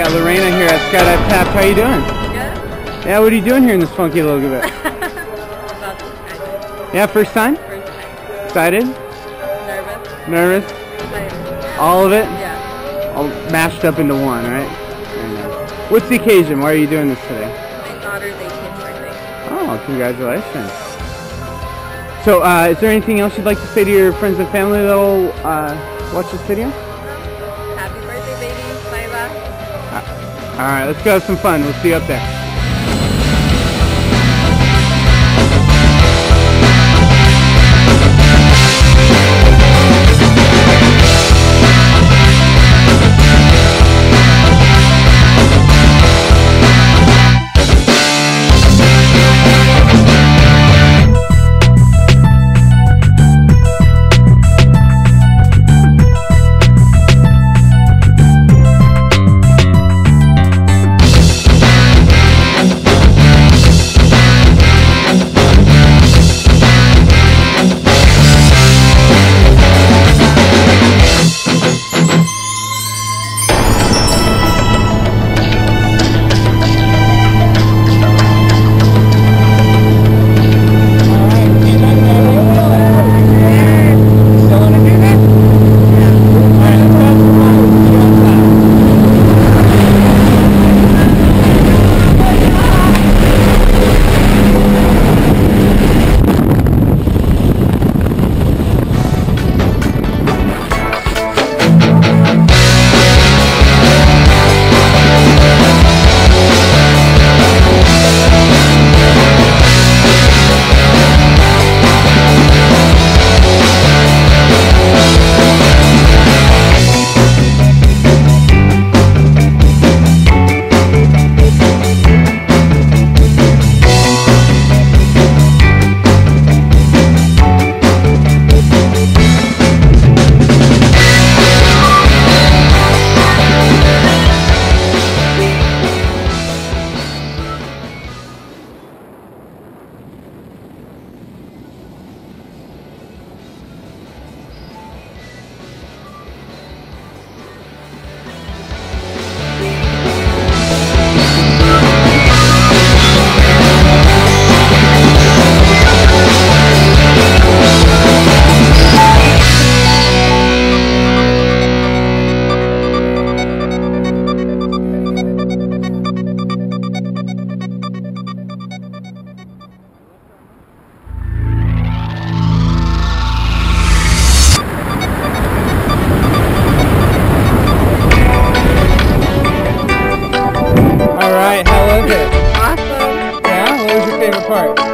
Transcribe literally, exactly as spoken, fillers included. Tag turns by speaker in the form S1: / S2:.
S1: got Lorena here at Skydive Taft. How you doing?
S2: Good.
S1: Yeah, what are you doing here in this funky little bit?
S2: About to skydive.
S1: Yeah, first time?
S2: First time.
S1: Excited?
S2: Nervous.
S1: Nervous?
S2: Excited.
S1: All of it?
S2: Yeah.
S1: All mashed up into one, right? Very nice. What's the occasion? Why are you doing this today?
S2: My daughter's eighteenth birthday.
S1: Oh, congratulations. So, uh, is there anything else you'd like to say to your friends and family that'll uh, watch this video?
S2: Happy birthday, baby. Bye bye.
S1: All right, let's go have some fun. We'll see you up there. Awesome. Yeah? What was your favorite part?